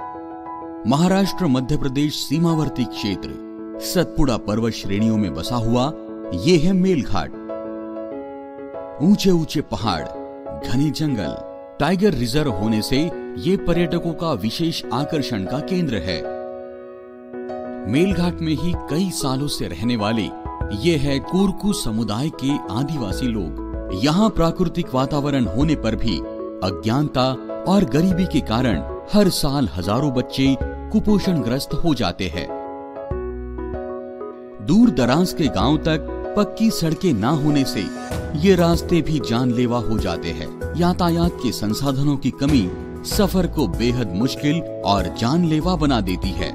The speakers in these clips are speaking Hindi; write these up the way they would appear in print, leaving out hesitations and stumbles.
महाराष्ट्र मध्य प्रदेश सीमावर्ती क्षेत्र सतपुड़ा पर्वत श्रेणियों में बसा हुआ ये है मेलघाट। ऊंचे ऊंचे पहाड़, घने जंगल, टाइगर रिजर्व होने से ये पर्यटकों का विशेष आकर्षण का केंद्र है। मेलघाट में ही कई सालों से रहने वाले ये है कोरकू समुदाय के आदिवासी लोग। यहाँ प्राकृतिक वातावरण होने पर भी अज्ञानता और गरीबी के कारण हर साल हजारों बच्चे कुपोषणग्रस्त हो जाते हैं। दूर दराज के गांव तक पक्की सड़कें ना होने से ये रास्ते भी जानलेवा हो जाते हैं। यातायात के संसाधनों की कमी सफर को बेहद मुश्किल और जानलेवा बना देती है।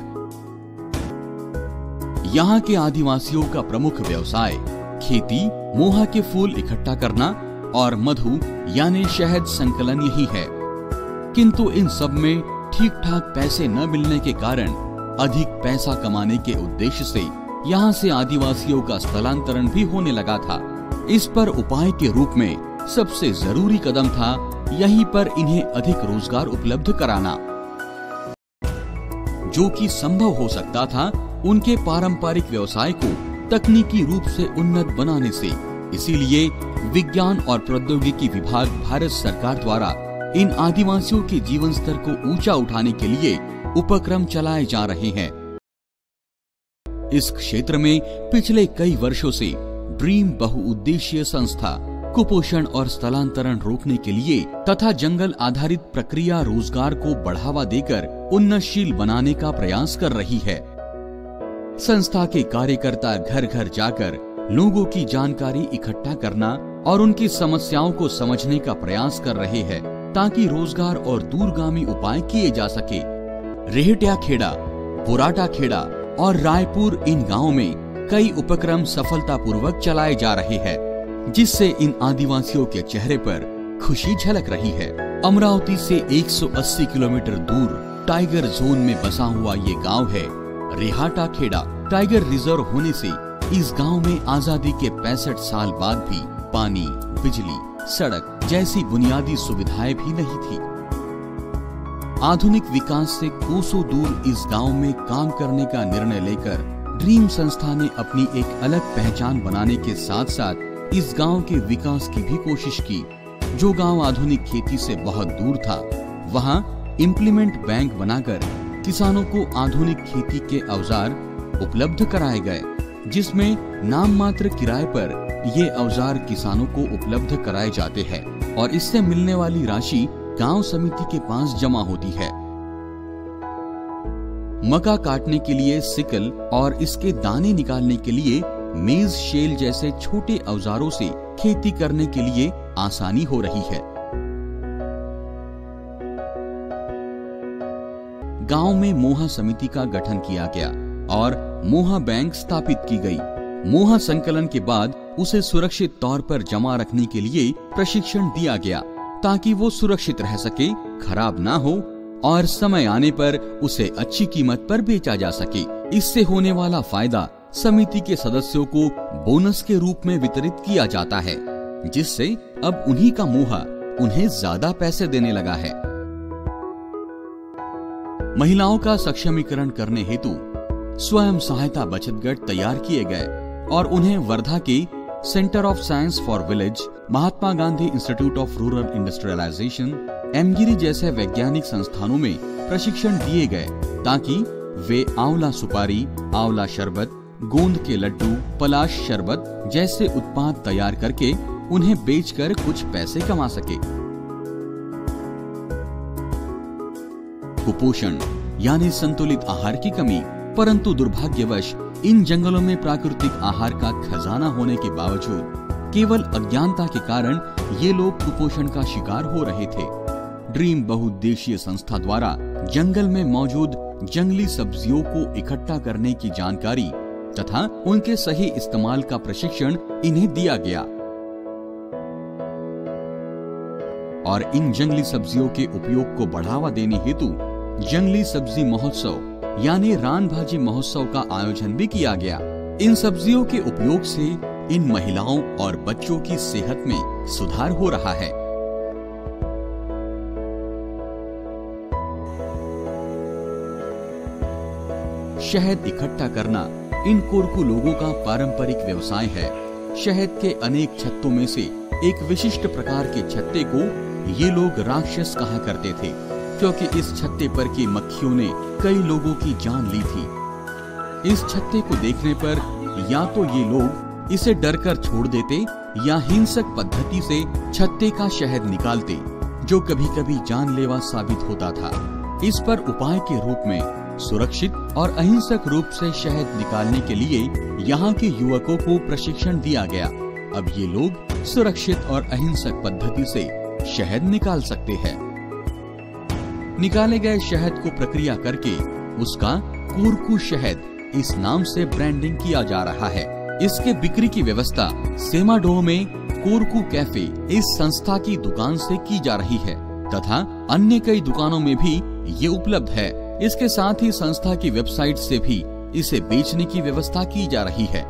यहाँ के आदिवासियों का प्रमुख व्यवसाय खेती, मोहा के फूल इकट्ठा करना और मधु यानी शहद संकलन यही है। किंतु इन सब में ठीक ठाक पैसे न मिलने के कारण अधिक पैसा कमाने के उद्देश्य से यहाँ से आदिवासियों का स्थलांतरण भी होने लगा था। इस पर उपाय के रूप में सबसे जरूरी कदम था यहीं पर इन्हें अधिक रोजगार उपलब्ध कराना, जो कि संभव हो सकता था उनके पारंपरिक व्यवसाय को तकनीकी रूप से उन्नत बनाने से। इसीलिए विज्ञान और प्रौद्योगिकी विभाग भारत सरकार द्वारा इन आदिवासियों के जीवन स्तर को ऊंचा उठाने के लिए उपक्रम चलाए जा रहे हैं। इस क्षेत्र में पिछले कई वर्षों से ड्रीम बहुउद्देशीय संस्था कुपोषण और स्थलांतरण रोकने के लिए तथा जंगल आधारित प्रक्रिया रोजगार को बढ़ावा देकर उन्नतशील बनाने का प्रयास कर रही है। संस्था के कार्यकर्ता घर घर जाकर लोगों की जानकारी इकट्ठा करना और उनकी समस्याओं को समझने का प्रयास कर रहे हैं ताकि रोजगार और दूरगामी उपाय किए जा सके। रेहट्या खेड़ा, बुराटा खेड़ा और रायपुर इन गांवों में कई उपक्रम सफलतापूर्वक चलाए जा रहे हैं, जिससे इन आदिवासियों के चेहरे पर खुशी झलक रही है। अमरावती से 180 किलोमीटर दूर टाइगर जोन में बसा हुआ ये गांव है रेहाटा खेड़ा। टाइगर रिजर्व होने से इस गांव में आजादी के 65 साल बाद भी पानी, बिजली, सड़क जैसी बुनियादी सुविधाएं भी नहीं थी। आधुनिक विकास से कोसों दूर इस गांव में काम करने का निर्णय लेकर ड्रीम संस्था ने अपनी एक अलग पहचान बनाने के साथ साथ इस गांव के विकास की भी कोशिश की। जो गांव आधुनिक खेती से बहुत दूर था, वहां इम्प्लीमेंट बैंक बनाकर किसानों को आधुनिक खेती के औजार उपलब्ध कराए गए, जिसमें नाम मात्र किराए पर ये औजार किसानों को उपलब्ध कराए जाते हैं और इससे मिलने वाली राशि गांव समिति के पास जमा होती है। मक्का काटने के लिए सिकल और इसके दाने निकालने के लिए मेज शेल जैसे छोटे औजारों से खेती करने के लिए आसानी हो रही है। गांव में मोहा समिति का गठन किया गया और मोहा बैंक स्थापित की गई। मोहा संकलन के बाद उसे सुरक्षित तौर पर जमा रखने के लिए प्रशिक्षण दिया गया ताकि वो सुरक्षित रह सके, खराब ना हो और समय आने पर उसे अच्छी कीमत पर बेचा जा सके। इससे होने वाला फायदा समिति के सदस्यों को बोनस के रूप में वितरित किया जाता है, जिससे अब उन्हीं का मोहा उन्हें ज्यादा पैसे देने लगा है। महिलाओं का सक्षमीकरण करने हेतु स्वयं सहायता बचत गट तैयार किए गए और उन्हें वर्धा के centre of science for village, Mahatma Gandhi institute of rural industrialisation, MGIRI जैसे वैज्ञानिक संस्थानों में प्रशिक्षण दिए गए ताकि वे आंवला सुपारी, आंवला शरबत, गोंद के लड्डू, पलाश शरबत जैसे उत्पाद तैयार करके उन्हें बेचकर कुछ पैसे कमा सके। कुपोषण यानी संतुलित आहार की कमी, परंतु दुर्भाग्यवश इन जंगलों में प्राकृतिक आहार का खजाना होने के बावजूद केवल अज्ञानता के कारण ये लोग कुपोषण का शिकार हो रहे थे। ड्रीम बहुउद्देशीय संस्था द्वारा जंगल में मौजूद जंगली सब्जियों को इकट्ठा करने की जानकारी तथा उनके सही इस्तेमाल का प्रशिक्षण इन्हें दिया गया और इन जंगली सब्जियों के उपयोग को बढ़ावा देने हेतु जंगली सब्जी महोत्सव यानी रान भाजी महोत्सव का आयोजन भी किया गया। इन सब्जियों के उपयोग से इन महिलाओं और बच्चों की सेहत में सुधार हो रहा है। शहद इकट्ठा करना इन कोरकू लोगों का पारंपरिक व्यवसाय है। शहद के अनेक छत्तों में से एक विशिष्ट प्रकार के छत्ते को ये लोग राक्षस कहा करते थे, क्योंकि इस छत्ते पर की मक्खियों ने कई लोगों की जान ली थी। इस छत्ते को देखने पर या तो ये लोग इसे डरकर छोड़ देते या हिंसक पद्धति से छत्ते का शहद निकालते, जो कभी कभी जानलेवा साबित होता था। इस पर उपाय के रूप में सुरक्षित और अहिंसक रूप से शहद निकालने के लिए यहाँ के युवकों को प्रशिक्षण दिया गया। अब ये लोग सुरक्षित और अहिंसक पद्धति से शहद निकाल सकते हैं। निकाले गए शहद को प्रक्रिया करके उसका कोरकू शहद इस नाम से ब्रांडिंग किया जा रहा है। इसके बिक्री की व्यवस्था सेमाडोह में कोरकू कैफे इस संस्था की दुकान से की जा रही है तथा अन्य कई दुकानों में भी ये उपलब्ध है। इसके साथ ही संस्था की वेबसाइट से भी इसे बेचने की व्यवस्था की जा रही है।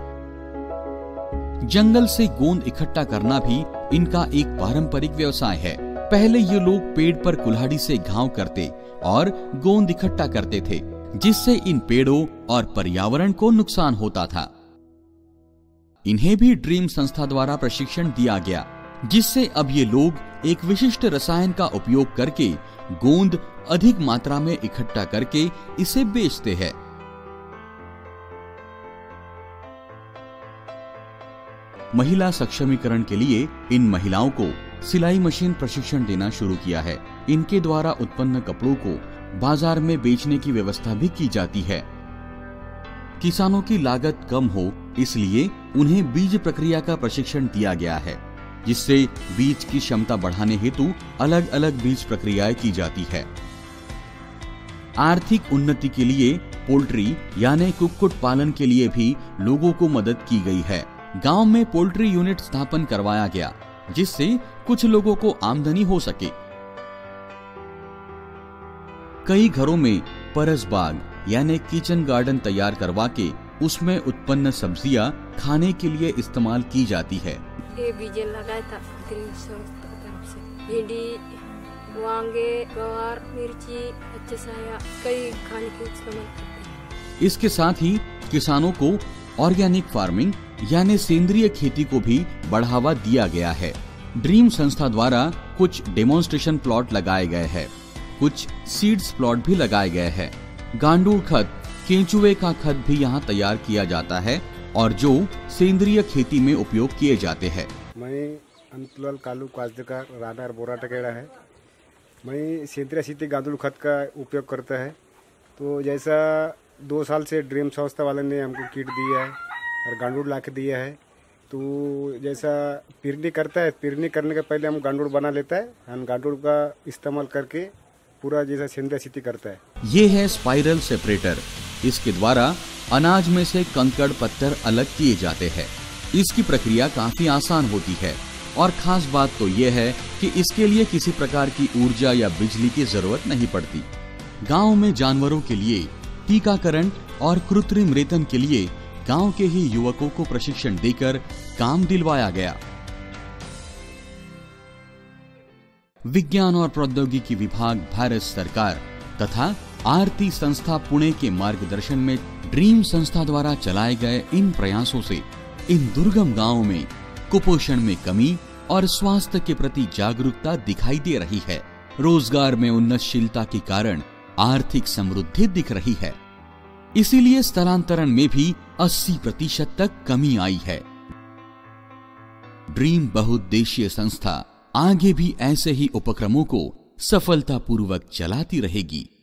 जंगल से गोंद इकट्ठा करना भी इनका एक पारंपरिक व्यवसाय है। पहले ये लोग पेड़ पर कुल्हाड़ी से घाव करते और गोंद इकट्ठा करते थे, जिससे इन पेड़ों और पर्यावरण को नुकसान होता था। इन्हें भी ड्रीम संस्था द्वारा प्रशिक्षण दिया गया, जिससे अब ये लोग एक विशिष्ट रसायन का उपयोग करके गोंद अधिक मात्रा में इकट्ठा करके इसे बेचते हैं। महिला सक्षमीकरण के लिए इन महिलाओं को सिलाई मशीन प्रशिक्षण देना शुरू किया है। इनके द्वारा उत्पन्न कपड़ों को बाजार में बेचने की व्यवस्था भी की जाती है। किसानों की लागत कम हो इसलिए उन्हें बीज प्रक्रिया का प्रशिक्षण दिया गया है, जिससे बीज की क्षमता बढ़ाने हेतु अलग अलग बीज प्रक्रियाएं की जाती है। आर्थिक उन्नति के लिए पोल्ट्री यानी कुक्कुट पालन के लिए भी लोगों को मदद की गई है। गांव में पोल्ट्री यूनिट स्थापन करवाया गया, जिससे कुछ लोगों को आमदनी हो सके। कई घरों में परस बाग यानी किचन गार्डन तैयार करवा के उसमें उत्पन्न सब्जियां खाने के लिए इस्तेमाल की जाती है। ये बीज लगाया था ड्रीम संस्था की तरफ से। भिंडी, वांगे, गवार, मिर्ची, अच्छे साया कई खाने के इस्तेमाल करते हैं। इसके साथ ही किसानों को ऑर्गेनिक फार्मिंग यानी सेंद्रिय खेती को भी बढ़ावा दिया गया है। ड्रीम संस्था द्वारा कुछ डेमोन्स्ट्रेशन प्लॉट लगाए गए हैं, कुछ सीड्स प्लॉट भी लगाए गए हैं। गांडूर खत, केंचुए का खत भी यहाँ तैयार किया जाता है और जो सेंद्रिय खेती में उपयोग किए जाते हैं। मैं अंतलाल कालू काजदेकर राहणार बोराटखेड़ा है। मैं सेंद्रिय खेती गांडूर खत का उपयोग करता है। तो जैसा 2 साल से ड्रीम संस्था वाले ने हमको किट दिया है और गांडूर ला के दिया है। तो जैसा पिरनी करता है, पिरनी करने के पहले हम गांडूर बना लेता है, हम गांडूर का इस्तेमाल करके पूरा जैसा सेंद्रिय खेती करता है। ये है स्पाइरल सेपरेटर। इसके द्वारा अनाज में से कंकड़ पत्थर अलग किए जाते हैं। इसकी प्रक्रिया काफी आसान होती है और खास बात तो यह है कि इसके लिए किसी प्रकार की ऊर्जा या बिजली की जरूरत नहीं पड़ती। गांव में जानवरों के लिए टीकाकरण और कृत्रिम रेतन के लिए गांव के ही युवकों को प्रशिक्षण देकर काम दिलवाया गया। विज्ञान और प्रौद्योगिकी विभाग भारत सरकार तथा आरती संस्था पुणे के मार्गदर्शन में ड्रीम संस्था द्वारा चलाए गए इन प्रयासों से इन दुर्गम गांवों में कुपोषण में कमी और स्वास्थ्य के प्रति जागरूकता दिखाई दे रही है। रोजगार में उन्नतशीलता के कारण आर्थिक समृद्धि दिख रही है। इसीलिए स्थलांतरण में भी 80% तक कमी आई है। ड्रीम बहुउद्देशीय संस्था आगे भी ऐसे ही उपक्रमों को सफलतापूर्वक चलाती रहेगी।